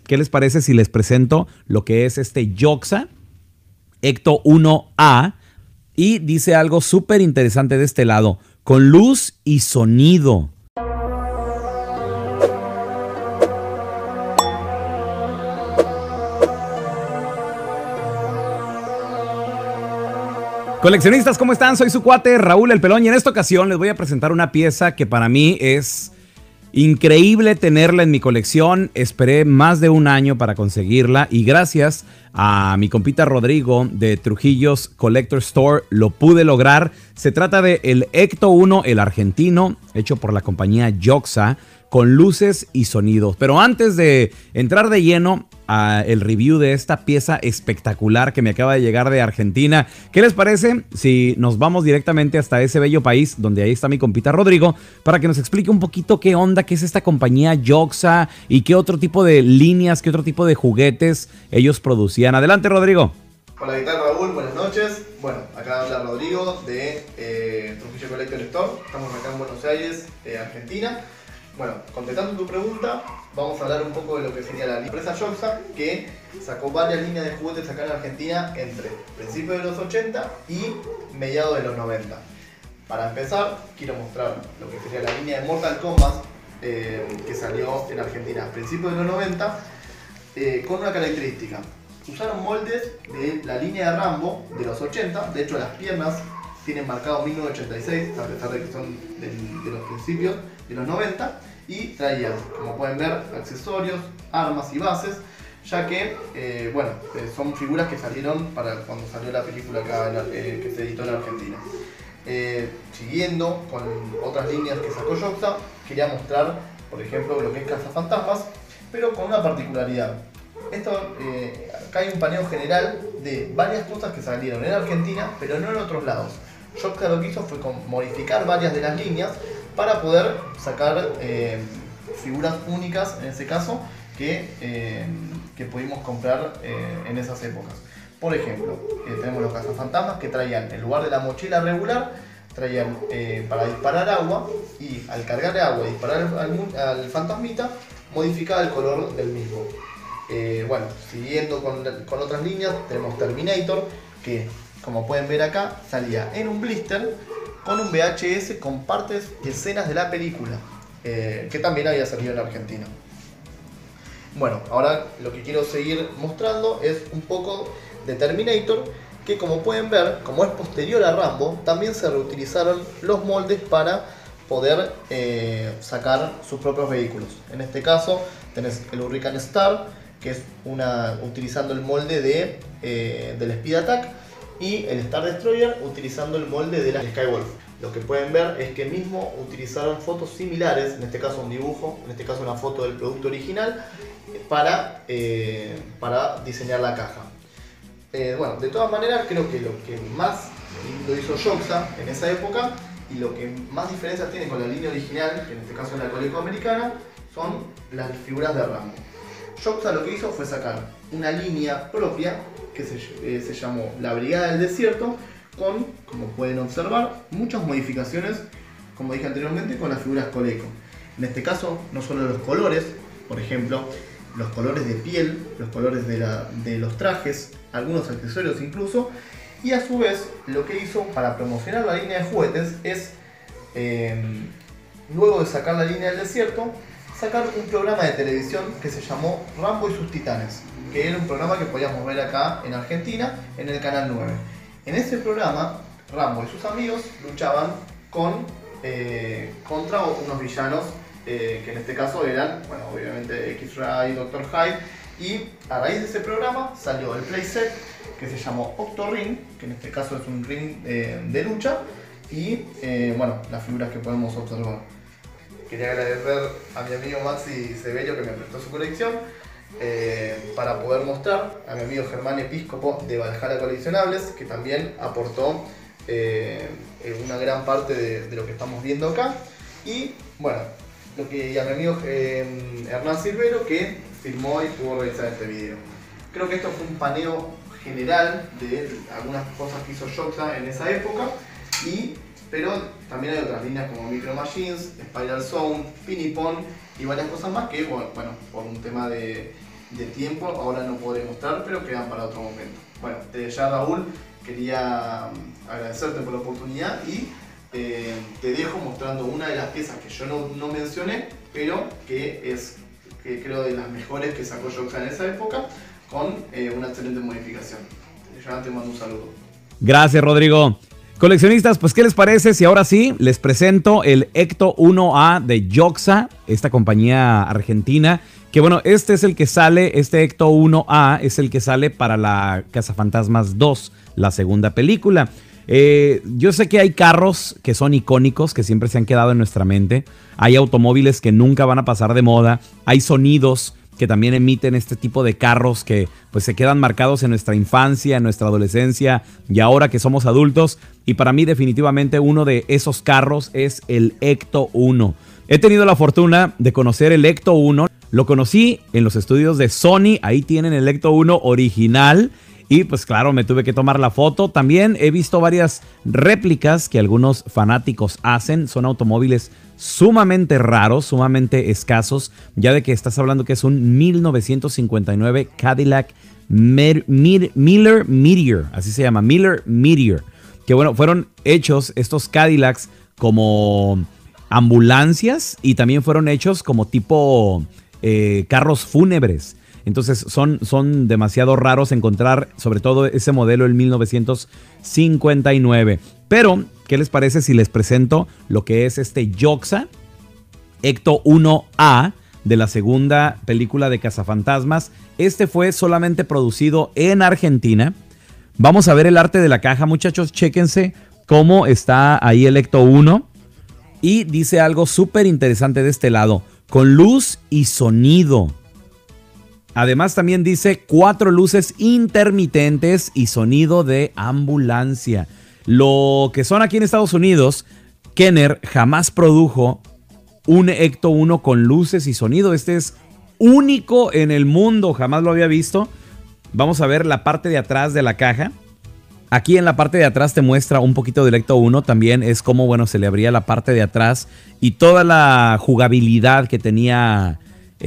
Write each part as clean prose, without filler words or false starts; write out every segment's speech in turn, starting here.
¿qué les parece si les presento lo que es este Yoxa Ecto 1A? Y dice algo súper interesante de este lado, con luz y sonido. Coleccionistas, ¿cómo están? Soy su cuate Raúl El Pelón y en esta ocasión les voy a presentar una pieza que para mí es increíble tenerla en mi colección. Esperé más de un año para conseguirla y gracias a mi compita Rodrigo de Trujillo's Collector Store lo pude lograr. Se trata de el Ecto 1, el argentino, hecho por la compañía Yoxa, con luces y sonidos. Pero antes de entrar de lleno a el review de esta pieza espectacular que me acaba de llegar de Argentina, ¿qué les parece si nos vamos directamente hasta ese bello país donde ahí está mi compita Rodrigo para que nos explique un poquito qué onda, qué es esta compañía Yoxa y qué otro tipo de líneas, qué otro tipo de juguetes ellos producían? Adelante, Rodrigo. Hola, ¿qué tal, Raúl? Buenas noches. Bueno, acá habla Rodrigo de Trujillo Collector Store. Estamos acá en Buenos Aires, Argentina. Bueno, contestando tu pregunta, vamos a hablar un poco de lo que sería la empresa Yoxa, que sacó varias líneas de juguetes acá en Argentina entre principios de los 80 y mediados de los 90. Para empezar, quiero mostrar lo que sería la línea de Mortal Kombat que salió en Argentina a principios de los 90 con una característica. Usaron moldes de la línea de Rambo de los 80, de hecho las piernas tienen marcado 1986, a pesar de que son de los principios de los 90, y traían, como pueden ver, accesorios, armas y bases, ya que son figuras que salieron para cuando salió la película acá que se editó en Argentina. Siguiendo con otras líneas que sacó Yoxa, quería mostrar, por ejemplo, lo que es Cazafantasmas, pero con una particularidad. Acá hay un paneo general de varias cosas que salieron en Argentina, pero no en otros lados. Yoxa lo que hizo fue modificar varias de las líneas para poder sacar figuras únicas, en ese caso, que pudimos comprar en esas épocas. Por ejemplo, tenemos los cazafantasmas que traían, en lugar de la mochila regular, traían para disparar agua, y al cargar agua y disparar al fantasmita, modificaba el color del mismo. Siguiendo con otras líneas, tenemos Terminator, que como pueden ver acá, salía en un blister con un VHS con partes y escenas de la película, que también había salido en Argentina. Bueno, ahora lo que quiero seguir mostrando es un poco de Terminator, que como pueden ver, como es posterior a Rambo, también se reutilizaron los moldes para poder sacar sus propios vehículos. En este caso tenés el Hurricane Star, que es utilizando el molde del Speed Attack, y el Star Destroyer utilizando el molde de la Skywolf. Lo que pueden ver es que mismo utilizaron fotos similares, en este caso un dibujo, en este caso una foto del producto original, para diseñar la caja. De todas maneras, creo que lo que más lo hizo Yoxa en esa época y lo que más diferencia tiene con la línea original, que en este caso es la Coleco americana, son las figuras de Rambo. Yoxa lo que hizo fue sacar una línea propia que se llamó la Brigada del Desierto, con, como pueden observar, muchas modificaciones, como dije anteriormente, con las figuras Coleco. En este caso, no solo los colores, por ejemplo, los colores de piel, los colores de los trajes, algunos accesorios incluso, y a su vez lo que hizo para promocionar la línea de juguetes es, luego de sacar la línea del desierto, sacar un programa de televisión que se llamó Rambo y sus Titanes, que era un programa que podíamos ver acá en Argentina en el canal 9. En ese programa, Rambo y sus amigos luchaban contra unos villanos que en este caso eran, obviamente X-Ray, Dr. Hyde, y a raíz de ese programa salió el playset que se llamó Octo-Ring, que en este caso es un ring de lucha, y las figuras que podemos observar. Quería agradecer a mi amigo Maxi Sebello que me prestó su colección para poder mostrar, a mi amigo Germán Episcopo de Valhalla Coleccionables, que también aportó una gran parte de lo que estamos viendo acá, y a mi amigo Hernán Silvero, que filmó y pudo realizar este video. Creo que esto fue un paneo general de algunas cosas que hizo Yoxa en esa época, pero también hay otras líneas como Micro Machines, Spiral Zone, Pinipon y varias cosas más que, por un tema de de tiempo, ahora no podré mostrar, pero quedan para otro momento. Bueno, desde ya, Raúl, quería agradecerte por la oportunidad y te dejo mostrando una de las piezas que yo no mencioné, pero que creo de las mejores que sacó Yoxa en esa época, con una excelente modificación. Ya te mando un saludo. Gracias, Rodrigo. Coleccionistas, pues ¿qué les parece si ahora sí les presento el Ecto 1A de Yoxa, esta compañía argentina? Que bueno, este es el que sale, este Ecto 1A es el que sale para la Cazafantasmas 2, la segunda película. Yo sé que hay carros que son icónicos, que siempre se han quedado en nuestra mente. Hay automóviles que nunca van a pasar de moda. Hay sonidos que también emiten este tipo de carros que pues se quedan marcados en nuestra infancia, en nuestra adolescencia y ahora que somos adultos. Y para mí definitivamente uno de esos carros es el Ecto 1. He tenido la fortuna de conocer el Ecto 1. Lo conocí en los estudios de Sony. Ahí tienen el Ecto 1 original. Y pues claro, me tuve que tomar la foto. También he visto varias réplicas que algunos fanáticos hacen. Son automóviles sumamente raros, sumamente escasos. Ya de que estás hablando que es un 1959 Cadillac Miller Meteor. Así se llama, Miller Meteor. Que bueno, fueron hechos estos Cadillacs como ambulancias y también fueron hechos como tipo carros fúnebres. Entonces son demasiado raros encontrar, sobre todo ese modelo del 1959. Pero, ¿qué les parece si les presento lo que es este Yoxa Ecto 1A de la segunda película de Cazafantasmas? Este fue solamente producido en Argentina. Vamos a ver el arte de la caja, muchachos. Chéquense cómo está ahí el Ecto 1. Y dice algo súper interesante de este lado, con luz y sonido. Además también dice 4 luces intermitentes y sonido de ambulancia. Lo que son aquí en Estados Unidos, Kenner jamás produjo un Ecto 1 con luces y sonido. Este es único en el mundo, jamás lo había visto. Vamos a ver la parte de atrás de la caja. Aquí en la parte de atrás te muestra un poquito del Ecto 1. También es como, bueno, se le abría la parte de atrás y toda la jugabilidad que tenía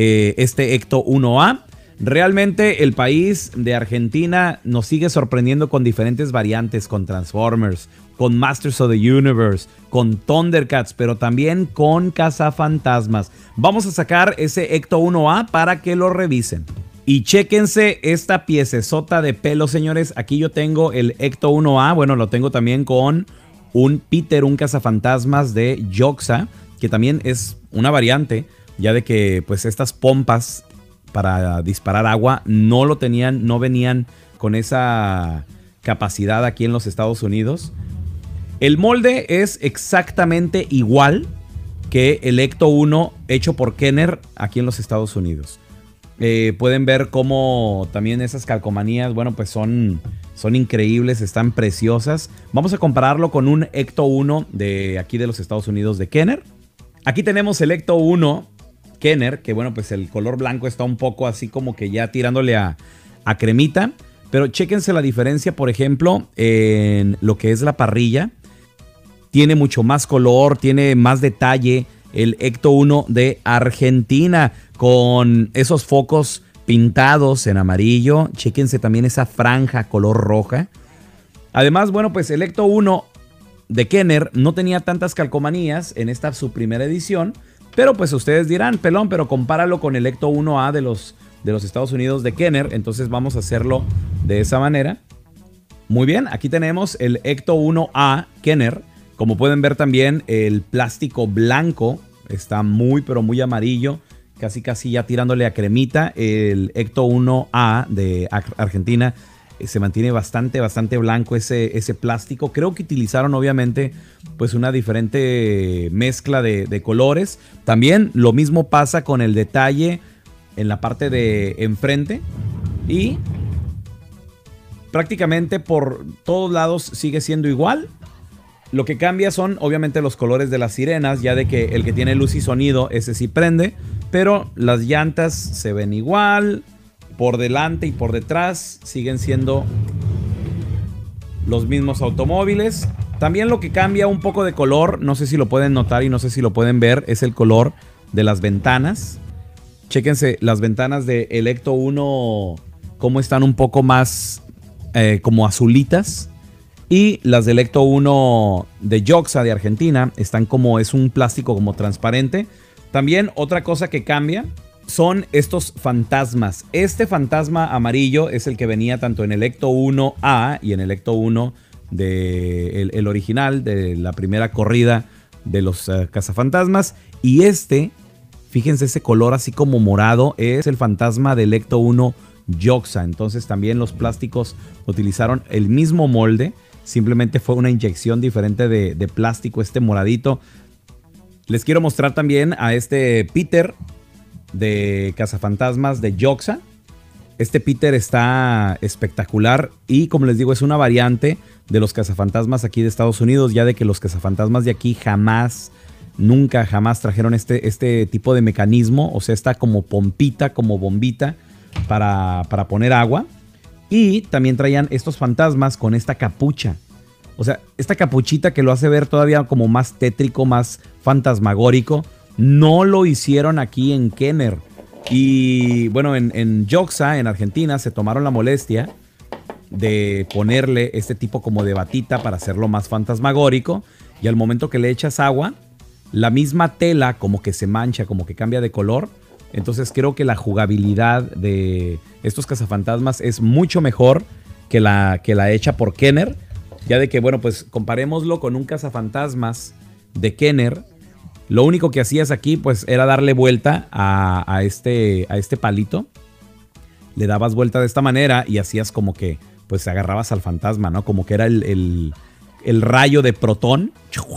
este Ecto 1A. Realmente el país de Argentina nos sigue sorprendiendo con diferentes variantes, con Transformers, con Masters of the Universe, con Thundercats, pero también con Cazafantasmas. Vamos a sacar ese Ecto 1A para que lo revisen. Y chéquense esta piecesota de pelo, señores. Aquí yo tengo el Ecto 1A. Bueno, lo tengo también con un Peter, un Cazafantasmas de Yoxa, que también es una variante, ya de que pues estas pompas para disparar agua no lo tenían, no venían con esa capacidad aquí en los Estados Unidos. El molde es exactamente igual que el Ecto 1 hecho por Kenner aquí en los Estados Unidos. Pueden ver cómo también esas calcomanías, bueno, pues son increíbles, están preciosas. Vamos a compararlo con un Ecto 1 de aquí de los Estados Unidos de Kenner. Aquí tenemos el Ecto 1 Kenner, que bueno, pues el color blanco está un poco así como que ya tirándole a cremita. Pero chéquense la diferencia, por ejemplo, en lo que es la parrilla. Tiene mucho más color, tiene más detalle el Ecto 1 de Argentina, con esos focos pintados en amarillo. Chéquense también esa franja color roja. Además, bueno, pues el Ecto 1 de Kenner no tenía tantas calcomanías en esta su primera edición. Pero pues ustedes dirán, pelón, pero compáralo con el Ecto 1A de los Estados Unidos de Kenner. Entonces vamos a hacerlo de esa manera. Muy bien, aquí tenemos el Ecto 1A Kenner. Como pueden ver también el plástico blanco está muy pero muy amarillo. Casi ya tirándole a cremita. El Ecto 1A de Argentina se mantiene bastante blanco ese plástico. Creo que utilizaron obviamente pues una diferente mezcla de colores. También lo mismo pasa con el detalle en la parte de enfrente. Y prácticamente por todos lados sigue siendo igual. Lo que cambia son obviamente los colores de las sirenas, ya de que el que tiene luz y sonido, ese sí prende. Pero las llantas se ven igual. Por delante y por detrás siguen siendo los mismos automóviles. También lo que cambia un poco de color, no sé si lo pueden notar y no sé si lo pueden ver, es el color de las ventanas. Chéquense las ventanas de Electo 1, cómo están un poco más como azulitas. Y las de Electo 1 de Yoxa de Argentina están como, es un plástico como transparente. También otra cosa que cambia son estos fantasmas. Este fantasma amarillo es el que venía tanto en Electo 1A y en Electo 1 de el original, de la primera corrida de los cazafantasmas. Y este, fíjense ese color así como morado, es el fantasma de Electo 1 Yoxa. Entonces también los plásticos utilizaron el mismo molde. Simplemente fue una inyección diferente de plástico, este moradito. Les quiero mostrar también a este Peter de cazafantasmas de Yoxa. Este Peter está espectacular y, como les digo, es una variante de los cazafantasmas aquí de Estados Unidos, ya de que los cazafantasmas de aquí nunca jamás trajeron este tipo de mecanismo. O sea, está como pompita, como bombita para poner agua. Y también traían estos fantasmas con esta capucha. O sea, esta capuchita que lo hace ver todavía como más tétrico, más fantasmagórico. No lo hicieron aquí en Kenner. Y bueno, en Yoxa, en Argentina, se tomaron la molestia de ponerle este tipo como de batita para hacerlo más fantasmagórico. Y al momento que le echas agua, la misma tela como que se mancha, como que cambia de color. Entonces creo que la jugabilidad de estos cazafantasmas es mucho mejor que la hecha por Kenner. Ya de que, bueno, pues comparémoslo con un cazafantasmas de Kenner. Lo único que hacías aquí pues era darle vuelta a este palito. Le dabas vuelta de esta manera y hacías como que pues agarrabas al fantasma, ¿no? Como que era el rayo de protón.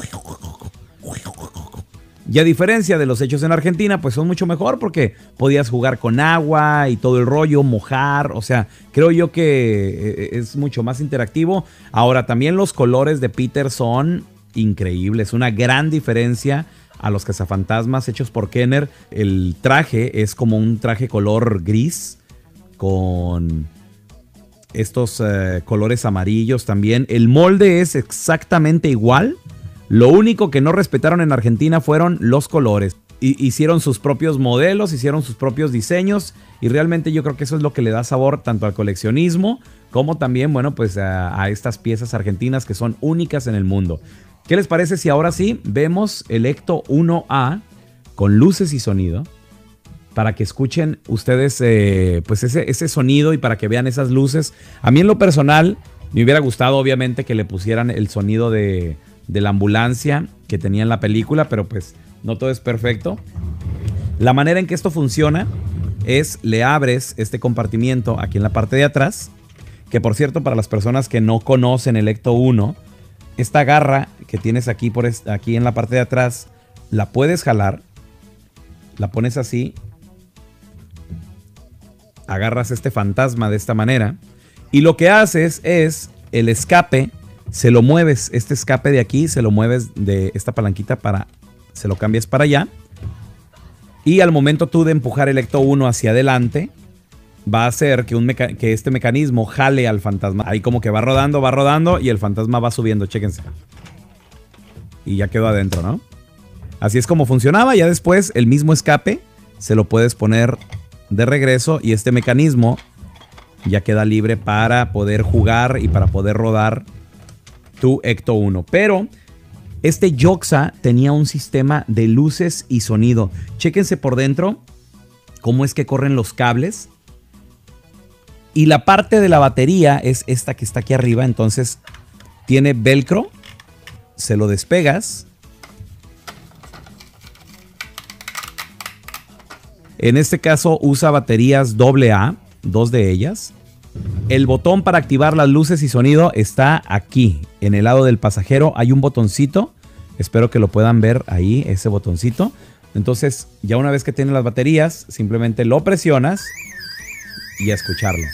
Y a diferencia de los hechos en Argentina, pues son mucho mejor porque podías jugar con agua y todo el rollo, mojar. O sea, creo yo que es mucho más interactivo. Ahora, también los colores de Peter son increíbles. Una gran diferencia a los cazafantasmas hechos por Kenner. El traje es como un traje color gris con estos colores amarillos también. El molde es exactamente igual. Lo único que no respetaron en Argentina fueron los colores. Hicieron sus propios modelos, hicieron sus propios diseños y realmente yo creo que eso es lo que le da sabor tanto al coleccionismo como también, bueno, pues a estas piezas argentinas que son únicas en el mundo. ¿Qué les parece si ahora sí vemos Electo 1A con luces y sonido? Para que escuchen ustedes pues ese sonido y para que vean esas luces. A mí en lo personal me hubiera gustado obviamente que le pusieran el sonido de la ambulancia que tenía en la película, pero pues no todo es perfecto. La manera en que esto funciona es le abres este compartimiento aquí en la parte de atrás, que por cierto para las personas que no conocen Electo 1, esta garra que tienes aquí, aquí en la parte de atrás, la puedes jalar, la pones así, agarras este fantasma de esta manera y lo que haces es el escape. Se lo mueves, este escape de aquí, se lo mueves de esta palanquita se lo cambias para allá. Y al momento tú de empujar Electo 1 hacia adelante, va a hacer que este mecanismo jale al fantasma. Ahí como que va rodando y el fantasma va subiendo, chéquense. Y ya quedó adentro, ¿no? Así es como funcionaba. Ya después el mismo escape se lo puedes poner de regreso y este mecanismo ya queda libre para poder jugar y para poder rodar tu Ecto 1. Pero este Yoxa tenía un sistema de luces y sonido. Chéquense por dentro cómo es que corren los cables. Y la parte de la batería es esta que está aquí arriba. Entonces tiene velcro. Se lo despegas. En este caso usa baterías AA, 2 de ellas. El botón para activar las luces y sonido está aquí, en el lado del pasajero. Hay un botoncito, espero que lo puedan ver ahí, ese botoncito. Entonces, ya una vez que tiene las baterías, simplemente lo presionas y a escucharlo.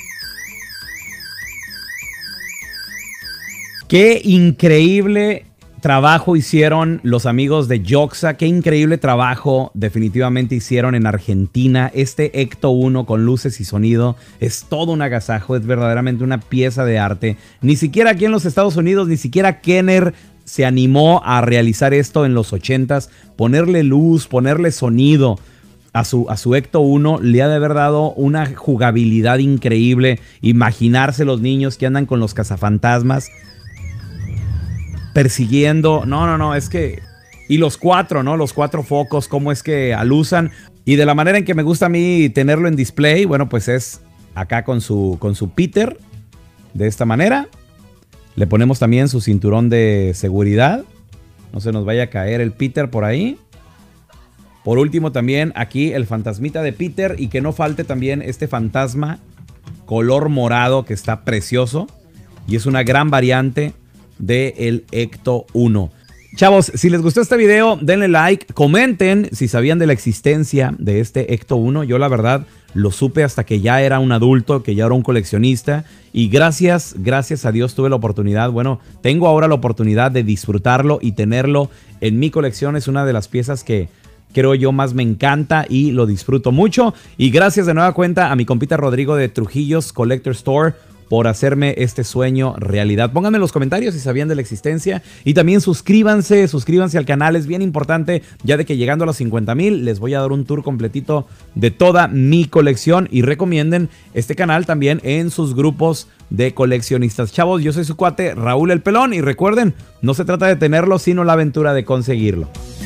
Qué increíble trabajo hicieron los amigos de Joxa. Qué increíble trabajo definitivamente hicieron en Argentina. Este Ecto 1 con luces y sonido es todo un agasajo. Es verdaderamente una pieza de arte. Ni siquiera aquí en los Estados Unidos, ni siquiera Kenner se animó a realizar esto en los 80s. Ponerle luz, ponerle sonido a su Ecto 1 le ha de haber dado una jugabilidad increíble. Imaginarse los niños que andan con los cazafantasmas persiguiendo. No, es que... Y los cuatro, ¿no? Los cuatro focos, cómo es que alusan. Y de la manera en que me gusta a mí tenerlo en display, bueno, pues es acá con su Peter. De esta manera. Le ponemos también su cinturón de seguridad. No se nos vaya a caer el Peter por ahí. Por último también aquí el fantasmita de Peter. Y que no falte también este fantasma color morado que está precioso. Y es una gran variante del Ecto 1. Chavos, si les gustó este video, denle like, comenten si sabían de la existencia de este Ecto 1. Yo la verdad lo supe hasta que ya era un adulto, que ya era un coleccionista. Y gracias a Dios tuve la oportunidad, bueno, tengo ahora la oportunidad de disfrutarlo y tenerlo en mi colección. Es una de las piezas que creo yo más me encanta y lo disfruto mucho. Y gracias de nueva cuenta a mi compita Rodrigo de Trujillos Collector Store por hacerme este sueño realidad. Pónganme en los comentarios si sabían de la existencia. Y también suscríbanse al canal. Es bien importante, ya de que llegando a los 50,000 les voy a dar un tour completito de toda mi colección. Y recomienden este canal también en sus grupos de coleccionistas. Chavos, yo soy su cuate Raúl el Pelón. Y recuerden, no se trata de tenerlo, sino la aventura de conseguirlo.